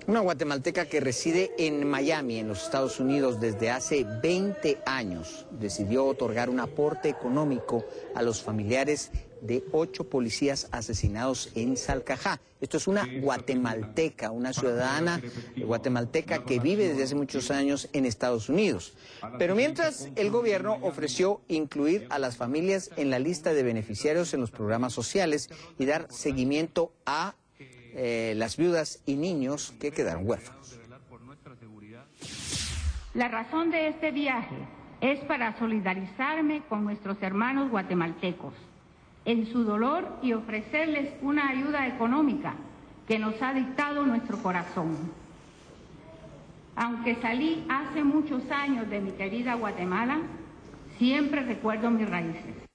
Una guatemalteca que reside en Miami, en los Estados Unidos, desde hace 20 años, decidió otorgar un aporte económico a los familiares de 8 policías asesinados en Salcajá. Esto es una guatemalteca, una ciudadana guatemalteca que vive desde hace muchos años en Estados Unidos. Pero mientras, el gobierno ofreció incluir a las familias en la lista de beneficiarios en los programas sociales y dar seguimiento a las viudas y niños que quedaron huérfanos. La razón de este viaje es para solidarizarme con nuestros hermanos guatemaltecos en su dolor y ofrecerles una ayuda económica que nos ha dictado nuestro corazón. Aunque salí hace muchos años de mi querida Guatemala, siempre recuerdo mis raíces.